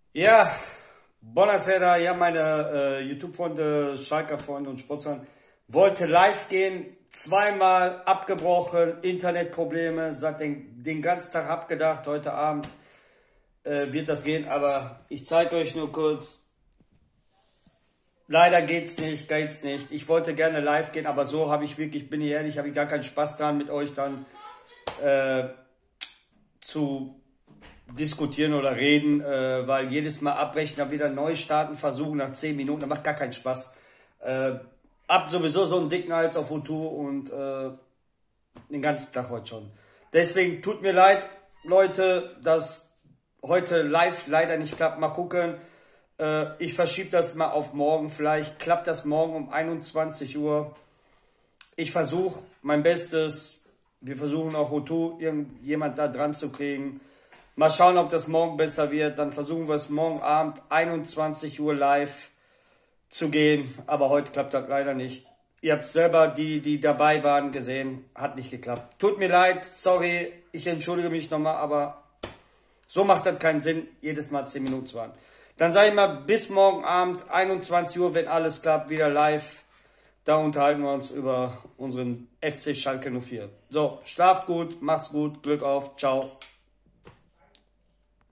Ja, buonasera, ja, meine YouTube-Freunde, Schalker-Freunde und Sportsfreunde. Wollte live gehen, zweimal abgebrochen, Internetprobleme, seit den ganzen Tag abgedacht, heute Abend wird das gehen, aber ich zeige euch nur kurz. Leider geht's nicht. Ich wollte gerne live gehen, aber so habe ich wirklich, bin ich ehrlich, habe ich gar keinen Spaß dran, mit euch dann zu diskutieren oder reden, weil jedes Mal abbrechen, dann wieder neu starten, versuchen nach 10 Minuten, das macht gar keinen Spaß. Hab sowieso so einen dicken Hals auf O2 und den ganzen Tag heute schon. Deswegen tut mir leid, Leute, dass heute live leider nicht klappt. Mal gucken. Ich verschiebe das mal auf morgen. Vielleicht klappt das morgen um 21 Uhr. Ich versuche mein Bestes. Wir versuchen auch O2 irgendjemand da dran zu kriegen. Mal schauen, ob das morgen besser wird. Dann versuchen wir es morgen Abend 21 Uhr live zu gehen. Aber heute klappt das leider nicht. Ihr habt selber, die dabei waren, gesehen. Hat nicht geklappt. Tut mir leid, sorry. Ich entschuldige mich nochmal, aber so macht das keinen Sinn, jedes Mal 10 Minuten zu warten. Dann sage ich mal, bis morgen Abend, 21 Uhr, wenn alles klappt, wieder live. Da unterhalten wir uns über unseren FC Schalke 04. So, schlaft gut, macht's gut, Glück auf, ciao.